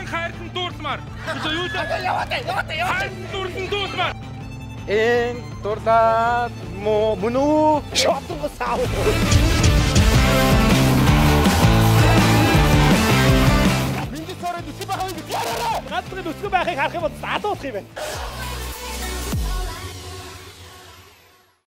хайрсан дуусмаар. Юу юу хайрсан дуурсан дуусмаар. Энэ дурлаад мөн үү? Шотлого сав. Миний цорын үсэг байхыг яараа. Наадмын үсэг байхыг харах юм бол залуулах юм байна.